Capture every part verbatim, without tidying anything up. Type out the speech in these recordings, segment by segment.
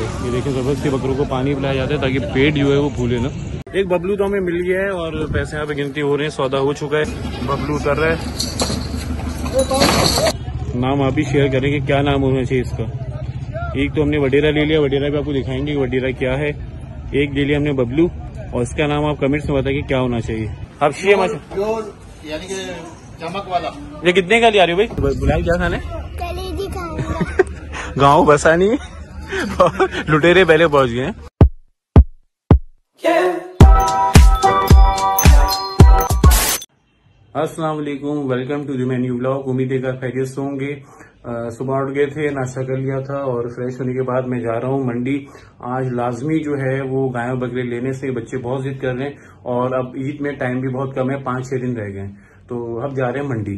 जाते हैं। ये देखिए जबरदस्ती बकरों को पानी पिलाया जाता है ताकि पेट जो है वो फूले ना। एक बबलू तो हमें मिल गया है और पैसे यहाँ पे गिनती हो रहे हैं, सौदा हो चुका है। बबलू उतर रहा है। नाम आप ही शेयर करेंगे, क्या नाम होना चाहिए इसका। एक तो हमने वडेरा ले लिया, वडेरा भी आपको दिखाएंगे वडेरा क्या है। एक ले लिया हमने बबलू और इसका नाम आप कमेंट्स में बताइए क्या होना चाहिए। आप शेयर यानी कि चमक वाला। ये कितने का ले आ रही हो भाई? बुलाई क्या खाने? कलेजी खाने। गाँव बसा नहीं लुटेरे पहले पहुंच गए हैं। अस्सलाम वालेकुम, welcome to the my new vlog. उम्मीद है कि खैरियत से होंगे। सुबह उठ गए थे, नाश्ता कर लिया था और फ्रेश होने के बाद मैं जा रहा हूँ मंडी। आज लाजमी जो है वो गाय बकरे लेने से बच्चे बहुत जिद कर रहे हैं और अब ईद में टाइम भी बहुत कम है, पाँच छह दिन रह गए, तो अब जा रहे हैं मंडी।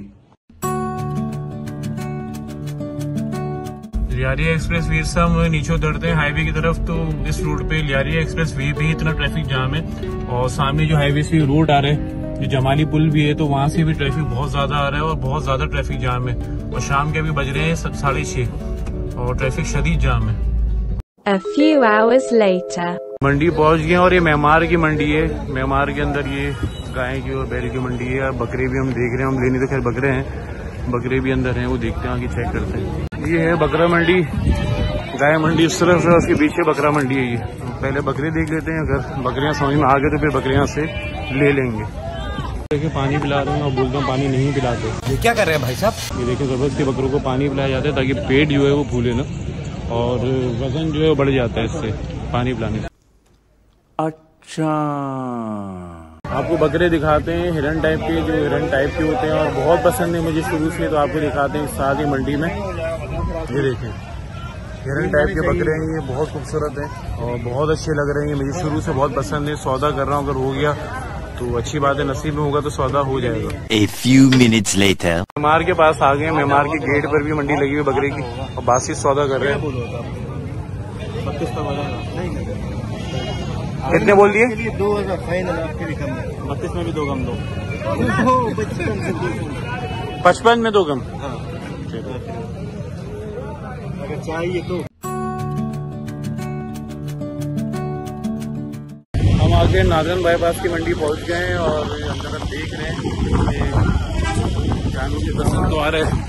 लियारिया एक्सप्रेस वे से हम नीचे उतरते हैं हाईवे की तरफ, तो इस रूट पे लियारिया एक्सप्रेस वे पे इतना ट्रैफिक जाम है और सामने जो हाईवे से रोड आ रहा है, जो जमाली पुल भी है, तो वहां से भी ट्रैफिक बहुत ज्यादा आ रहा है और बहुत ज्यादा ट्रैफिक जाम है। और शाम के अभी बज रहे हैं साढ़े छह और ट्रैफिक शदीद जाम है। A few hours later. मंडी पहुंच गए और ये मेमार की मंडी है। मेमार के अंदर ये गाय की और बैल की मंडी है। बकरे भी हम देख रहे हैं, हम लेने तो खैर बकरे हैं, बकरे भी अंदर हैं, वो देखते हैं आगे चेक करते हैं। ये है बकरा मंडी, गाय मंडी इस तरफ है, उसके पीछे बकरा मंडी है। ये पहले बकरे देख लेते हैं, अगर बकरियां समझ में आ गए तो फिर बकरियां से ले लेंगे। देखिए पानी पिला रहे हैं और बोलते हैं पानी नहीं पिलाते। ये क्या कर रहे हैं भाई साहब? ये देखिए जबरदस्ती बकरों को पानी पिलाया जाता है ताकि पेट जो है वो फूले ना और वजन जो है वो बढ़ जाता है इससे पानी पिलाने से। अच्छा, आपको बकरे दिखाते हैं हिरन टाइप के, जो हिरन टाइप के होते हैं और बहुत पसंद है मुझे शुरू से, तो आपको दिखाते हैं साथ ही मंडी में। ये देखें हिरन टाइप के बकरे हैं, ये बहुत खूबसूरत है और बहुत अच्छे लग रहे हैं, मुझे शुरू से बहुत पसंद है। सौदा कर रहा हूँ, अगर हो गया तो अच्छी बात है, नसीब में होगा तो सौदा हो जाएगा। A few minutes later. Maymar के पास आ गए। मेमार के गेट पर भी मंडी लगी हुई बकरे की और बासी सौदा कर रहे हैं। कितने बोल दिए? दो हजार फाइनल आपके भी कम है। बत्तीस में भी दो कम दो, पचपन में दो कम। अगर चाहिए तो हम आगे नादरन बाईपास की मंडी पहुंच गए हैं और अंदर हम देख रहे हैं जानवर की पसंद तो आ रहे हैं।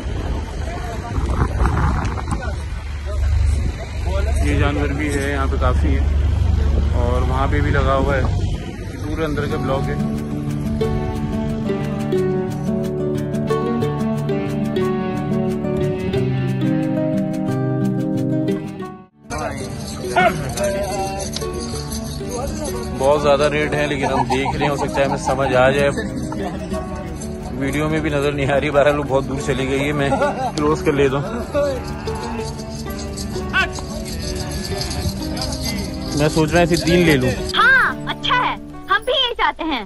ये जानवर भी है यहाँ पे काफी है और वहाँ पे भी लगा हुआ है, पूरे अंदर का ब्लॉक है। बहुत ज्यादा रेट है लेकिन हम देख रहे हैं, हो सकता है हमें समझ आ जाए। वीडियो में भी नजर नहीं आ रही, बारह लोग बहुत दूर चली गई है, मैं क्लोज कर लेता हूँ। मैं सोच रहा है इसे तीन ले लूं। हाँ, अच्छा है, हम भी यही चाहते हैं।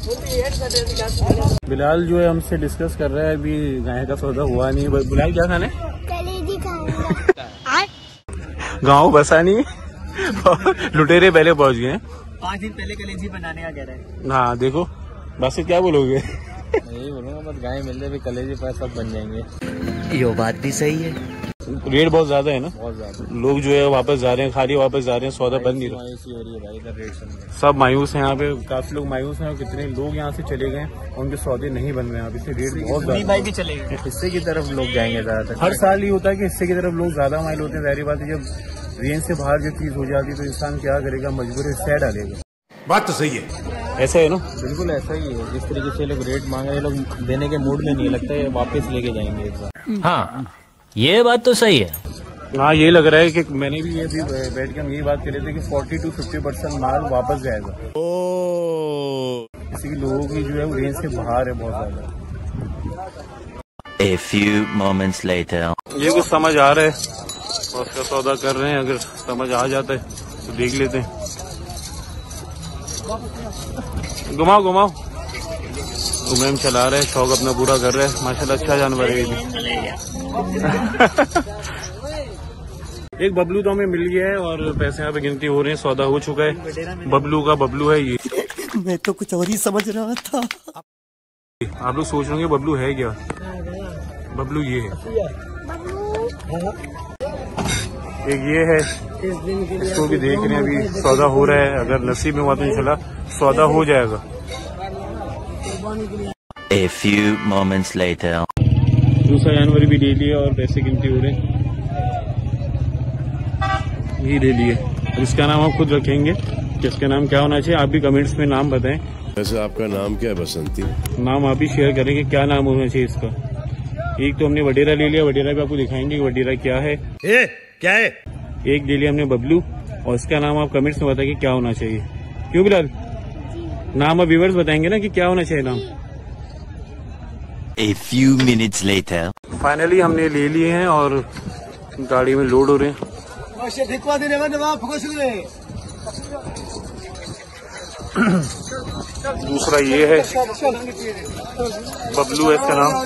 बिलाल जो है हमसे डिस्कस कर रहा है, अभी गाय का सौदा हुआ नहीं। बिलाल क्या खाने? कलेजी खाने। गाँव बसा नहीं लुटेरे पहले पहुंच गए हैं। पाँच दिन पहले कलेजी बनाने का कह रहे हैं। हाँ देखो बस क्या बोलोगे? यही बोलूंगा, बस गाय मिल जाए कलेजी पर सब बन जाएंगे। ये बात भी सही है। रेट बहुत ज्यादा है ना, बहुत ज्यादा। लोग जो है वापस जा रहे हैं, खाली वापस जा रहे हैं, सौदा बन नहीं रहा। मायूसी हो रही है भाई इधर रेट सुन के। सब मायूस हैं यहाँ पे, काफी लोग मायूस हैं और कितने लोग यहाँ से चले गए, उनके सौदे नहीं बन रहे हैं। इससे रेट बहुत ज्यादा। भाई भी चले गए, हिस्से की तरफ लोग जाएंगे ज्यादातर। हर साल ये होता है कि हिस्से की तरफ लोग ज्यादा माइल होते हैं। जाहिर बात है जब रेंज से बाहर जो चीज हो जाती है तो इंसान क्या करेगा, मजबूर हिस्सा डालेगा। बात तो सही है, ऐसा है ना? बिल्कुल ऐसा ही है। जिस तरीके से लोग रेट मांग रहे हैं, लोग देने के मूड में नहीं लगता है, वापस लेके जाएंगे इस बार। हाँ, ये बात तो सही है। हाँ ये लग रहा है कि मैंने भी ये भी बैठ के हम यही बात कर रहे थे कि चालीस टू पचास परसेंट माल वापस जाएगा। इसी लोगों की जो है वो रेंज से बाहर है बहुत ज्यादा। A few moments later. ये कुछ समझ आ रहा है और उसका सौदा कर रहे हैं, अगर समझ आ जाता है तो देख लेते हैं। घुमाओ घुमाओ घुमेम चला रहे हैं, शौक अपना पूरा कर रहे हैं। माशाल्लाह अच्छा जानवर है ये भी। एक बबलू तो हमें मिल गया है और पैसे यहाँ पे गिनती हो रहे हैं, सौदा हो चुका है। बबलू का बबलू है ये। मैं तो कुछ और ही समझ रहा था। आप लोग सोच रहे होंगे बबलू है क्या? बबलू ये है। एक ये है, इसको भी देख रहे हैं। अभी सौदा हो रहा है, अगर नसीब में हुआ तो इंशाल्लाह सौदा हो जाएगा। A few moments later. दूसरा जानवर भी ले लिया और पैसे गिनती हो रहे हैं। यही ले लिए। इसका नाम आप खुद रखेंगे, इसका नाम क्या होना चाहिए आप भी कमेंट्स में नाम बताएं। वैसे आपका नाम क्या है बसंती? नाम आप ही शेयर करेंगे क्या नाम होना चाहिए इसका। एक तो हमने वडेरा ले लिया, वडेरा भी आपको दिखाएंगे कि वडेरा क्या है। ए, क्या है? एक ले लिया हमने बबलू, और इसका नाम आप कमेंट्स में बताइए क्या होना चाहिए। क्यों बिलाल? नाम अब व्यूअर्स बताएंगे ना कि क्या होना चाहिए नाम। A few minutes later. Finally हमने ले लिए हैं और गाड़ी में लोड हो रहे हैं। दूसरा ये है, बबलू है इसका नाम।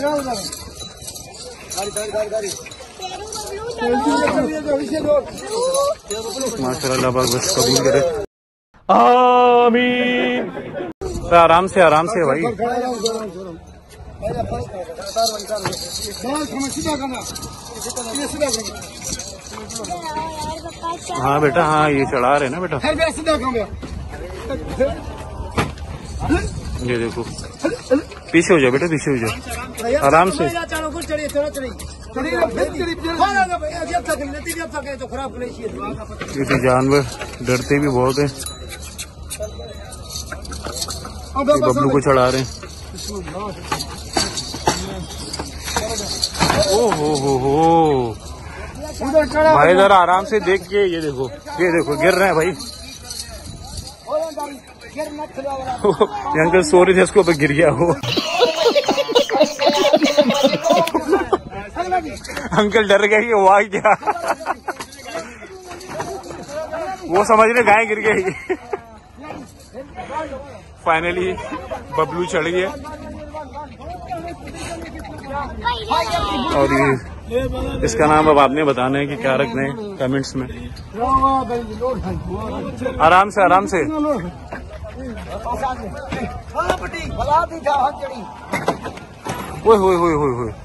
माशाअल्लाह बस कबूल करे। आमीन। तो आराम से आराम से भाई। हाँ बेटा, हाँ ये चढ़ा रहे ना बेटा। ये देखो, पीछे हो जाओ बेटा, पीछे हो जाओ आराम से। ये जानवर डरते भी बहुत हैं। बबलू को चढ़ा रहे हैं। ओ हो हो हो भाई, जरा आराम से देख के। ये देखो, ये देखो गिर रहे हैं भाई। ये अंकल सो रहे थे, इसको ऊपर गिर गया वो। अंकल डर गए कि वो आ गया। वो समझ रहे गाय गिर गई। फाइनली बबलू चढ़ गया। और ये इसका नाम अब आपने बताना है कि क्या रखना है कमेंट्स में। आराम से आराम से। ओए होए होए होए होए।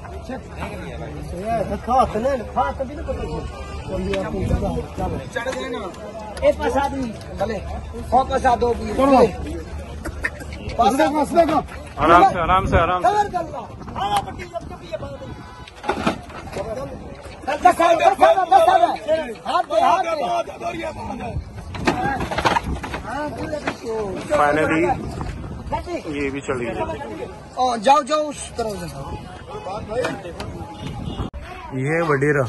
आराम से आराम से आराम से। फाइनली ये भी चल गया। जाओ जाओ उस तरफ। ये है वडेरा।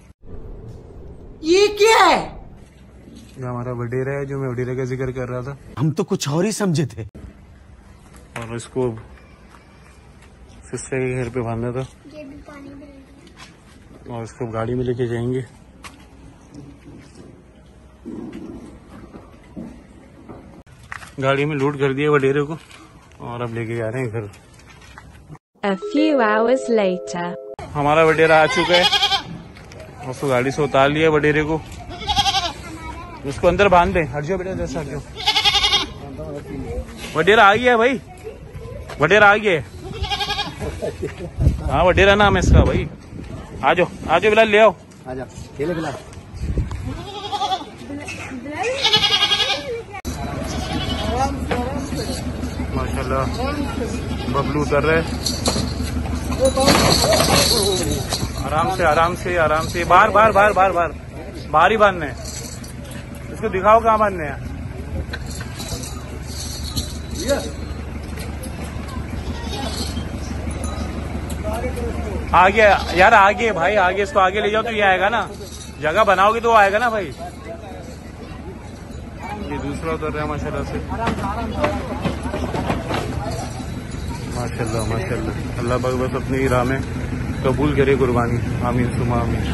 ये क्या है? ये हमारा वडेरा है, जो मैं वडेरा का जिक्र कर रहा था। हम तो कुछ और ही समझे थे। और इसको सिस्टर के घर पे बांधा था और इसको गाड़ी में लेके जाएंगे। गाड़ी में लोड कर दिया वडेरे को और अब लेके जा रहे हैं घर। A few hours later. हमारा वडेरा आ चुका है। उसको गाड़ी से उतार लिया वडेरे को। उसको अंदर बांध दे। हट जाओ बेटा, जैसा हट जाओ। वडेरा आ गया भाई, वडेरा आ गया। हाँ वडेरा नाम है इसका भाई। आ जाओ आ जाओ बिलाल, ले आओ। आजा खेले बिलाल। माशाल्लाह बबलू उतर रहे। आराम से आराम से आराम से। बाहर बाहर बाहर बाहर बाहर बाहर ही बांधने हैं। इसको दिखाओ कहाँ बांधने हैं। आगे यार, आगे भाई, आगे इसको आगे ले जाओ तो ये आएगा ना। जगह बनाओगे तो वो आएगा ना भाई। ये दूसरा उतर रहा है माशाल्लाह से। माशाल्लाह माशाल्लाह। अल्लाह पाक बस अपनी ही राह में कबूल करे कुर्बानी। आमीन सुमा आमीन।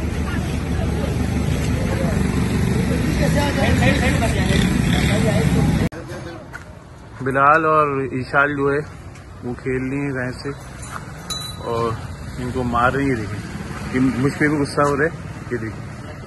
बिलाल और ईशाल जो है वो खेल रही है गाय से और इनको मार रही है। देखिए मुझ पे भी गुस्सा हो रहा है। ये देखिए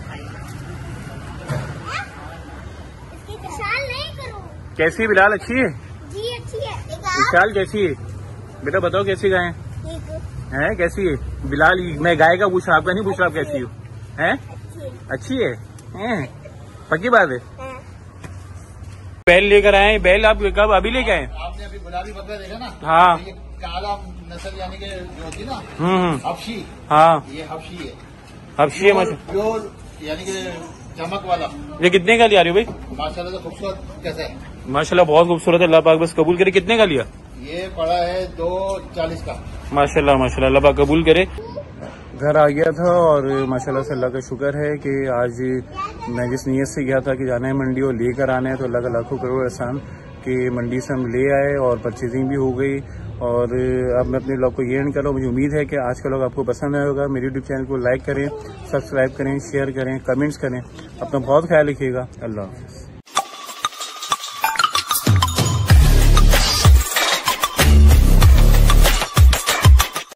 कैसी है बिलाल? अच्छी है जी, अच्छी है। ईशाल कैसी है बेटा? बताओ कैसी गाय है? कैसी है बिलाल? मैं गाय का पूछ रहा, आपका नहीं पूछ रहा आप कैसी हो? हैं अच्छी है, हैं? पक्की बात है। बैल लेकर आए, बैल आप कब अभी लेके आए? आपने अभी गुलाबी बकरा देखा ना? हाँ। ये काला नस्ल यानी कि जो होती ना, हम्म हफ्शी, हाँ ये हफ्शी है। हफ्शी है मच- प्योर यानी कि चमक वाला। ये कितने का लिया रही हो भाई? माशाल्लाह से खूबसूरत कैसा है? माशाल्लाह बहुत खूबसूरत है, अल्लाह पाक बस कबूल करे। कितने का लिया? ये पड़ा है दो चालीस का। माशाल्लाह माशाल्लाह, अल्लाह पाक कबूल करे। घर आ गया था और माशाल्लाह से अल्लाह का शुक्र है कि आज मैं जिस नीयत से गया था कि जाना है मंडी और लेकर आना है, तो अल्लाह का लाखों करोड़ एहसान कि मंडी से हम ले आए और परचेजिंग भी हो गई। और अब मैं अपने ब्लॉग को ये एंड कर रहा हूँ। मुझे उम्मीद है कि आज का ब्लॉग आपको पसंद आया होगा। मेरे यूट्यूब चैनल को लाइक करें, सब्सक्राइब करें, शेयर करें, कमेंट्स करें। अपना बहुत ख्याल रखिएगा। अल्लाह हाफ़िज़।